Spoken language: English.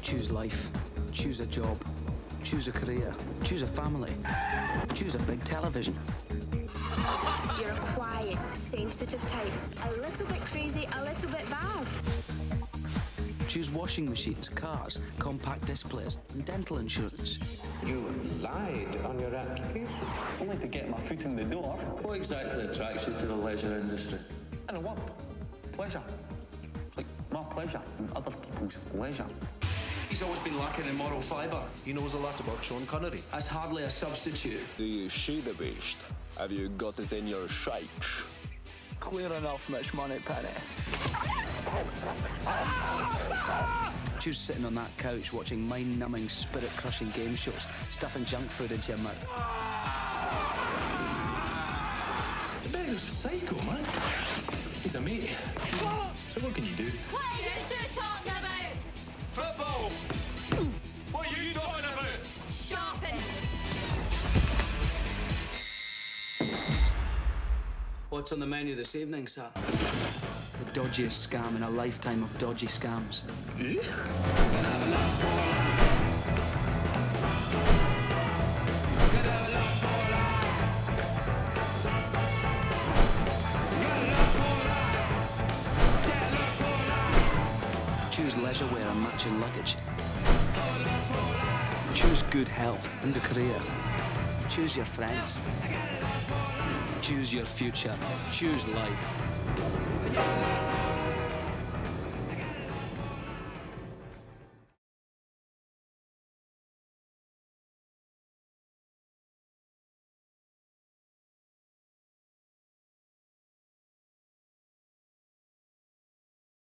Choose life. Choose a job. Choose a career. Choose a family. Choose a big television. You're a quiet, sensitive type. A little bit crazy, a little bit bad. Choose washing machines, cars, compact displays, and dental insurance. You lied on your application. Only to get my foot in the door. What exactly attracts you to the leisure industry? I know what? Pleasure. It's like my pleasure and other people's leisure. He's always been lacking in moral fibre. He knows a lot about Sean Connery. That's hardly a substitute. Do you see the beast? Have you got it in your sights? Clear enough, Mitch Moneypenny. Choose sitting on that couch watching mind-numbing, spirit-crushing game shows, stuffing junk food into your mouth. The beggar's a psycho, man. He's a mate. So what can you do? What are you two talking about? Football! What are you talking about? Shopping. What's on the menu this evening, sir? The dodgiest scam in a lifetime of dodgy scams. Choose leisure wear and matching luggage. Choose good health and a career. Choose your friends. Choose your future. Choose life.